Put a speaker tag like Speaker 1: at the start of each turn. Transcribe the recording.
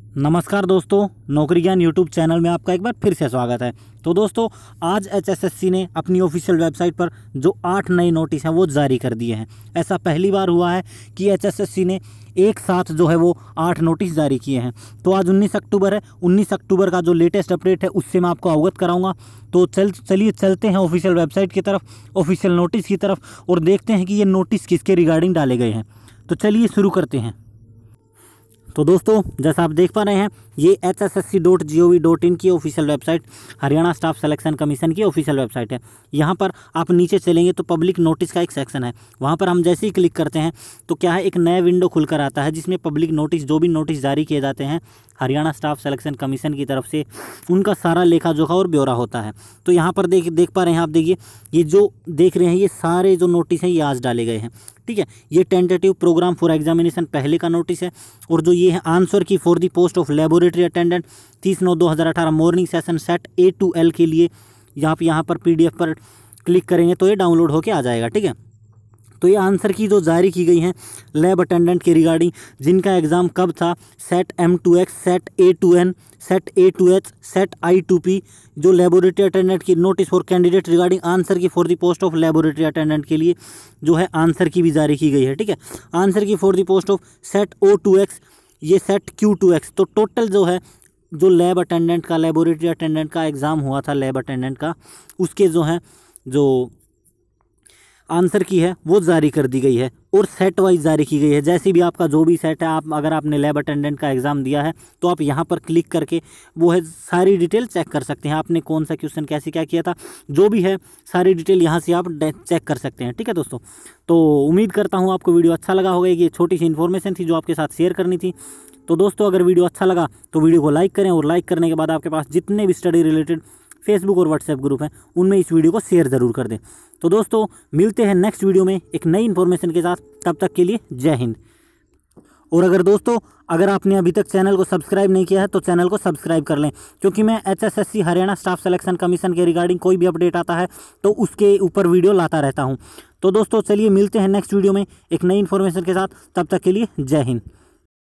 Speaker 1: नमस्कार दोस्तों, नौकरी ज्ञान यूट्यूब चैनल में आपका एक बार फिर से स्वागत है। तो दोस्तों, आज HSSC ने अपनी ऑफिशियल वेबसाइट पर जो 8 नए नोटिस हैं वो जारी कर दिए हैं। ऐसा पहली बार हुआ है कि HSSC ने एक साथ जो है वो 8 नोटिस जारी किए हैं। तो आज 19 अक्टूबर है। 19 अक्टूबर का जो लेटेस्ट अपडेट है उससे मैं आपको अवगत कराऊंगा। तो चलिए चलते हैं ऑफिशियल वेबसाइट की तरफ, ऑफिशियल नोटिस की तरफ, और देखते हैं कि ये नोटिस किसके रिगार्डिंग डाले गए हैं। तो चलिए शुरू करते हैं। तो दोस्तों, जैसा आप देख पा रहे हैं, ये HSSC.gov.in की official website, Haryana staff selection commission की ऑफिशियल वेबसाइट है। यहाँ पर आप नीचे चलेंगे तो पब्लिक नोटिस का एक सेक्शन है। वहाँ पर हम जैसे ही क्लिक करते हैं तो क्या है, एक नया विंडो खुलकर आता है जिसमें पब्लिक नोटिस, जो भी नोटिस जारी किए जाते हैं हरियाणा स्टाफ सिलेक्शन कमीशन की तरफ से, उनका सारा लेखा जोखा और ब्यौरा होता है। तो यहाँ पर देख पा रहे हैं आप, देखिए ये जो देख रहे हैं ये सारे जो नोटिस हैं ये आज डाले गए हैं। ठीक है, ये टेंटेटिव प्रोग्राम फॉर एग्जामिनेशन पहले का नोटिस है, और जो ये है answer key for the post of laboratory attendant 30/9/2018 morning session set A to L के लिए, यहाँ पर PDF पर क्लिक करेंगे तो ये डाउनलोड होके आ जाएगा। ठीक है, तो ये आंसर की जो जारी की गई हैं लैब अटेंडेंट के रिगार्डिंग, जिनका एग्ज़ाम कब था, set M2X, set A2N, set A2H, set I2P, जो लेबोरेटरी अटेंडेंट की notice for candidate regarding answer key for the post of laboratory attendant के लिए जो है आंसर की भी जारी की गई है। ठीक है, answer key for the post of set O2X, ये सेट Q2X। तो टोटल जो है, जो लैब अटेंडेंट का, लेबोरेटरी अटेंडेंट का एग्ज़ाम हुआ था लैब अटेंडेंट का, उसके जो है जो आंसर की है वो जारी कर दी गई है, और सेट वाइज जारी की गई है। जैसे भी आपका जो भी सेट है, अगर आपने लैब अटेंडेंट का एग्ज़ाम दिया है तो आप यहाँ पर क्लिक करके वो है सारी डिटेल चेक कर सकते हैं। आपने कौन सा क्वेश्चन कैसे क्या किया था, जो भी है सारी डिटेल यहाँ से आप चेक कर सकते हैं। ठीक है दोस्तों, तो उम्मीद करता हूँ आपको वीडियो अच्छा लगा होगा। ये छोटी सी इन्फॉर्मेशन थी जो आपके साथ शेयर करनी थी। तो दोस्तों, अगर वीडियो अच्छा लगा तो वीडियो को लाइक करें, और लाइक करने के बाद आपके पास जितने भी स्टडी रिलेटेड फेसबुक और व्हाट्सएप ग्रुप हैं उनमें इस वीडियो को शेयर ज़रूर कर दें। तो दोस्तों, मिलते हैं नेक्स्ट वीडियो में एक नई इन्फॉर्मेशन के साथ। तब तक के लिए जय हिंद। और अगर आपने अभी तक चैनल को सब्सक्राइब नहीं किया है तो चैनल को सब्सक्राइब कर लें, क्योंकि मैं HSSC Haryana staff selection commission के रिगार्डिंग कोई भी अपडेट आता है तो उसके ऊपर वीडियो लाता रहता हूं। तो दोस्तों, चलिए मिलते हैं नेक्स्ट वीडियो में एक नई इन्फॉर्मेशन के साथ। तब तक के लिए जय हिंद।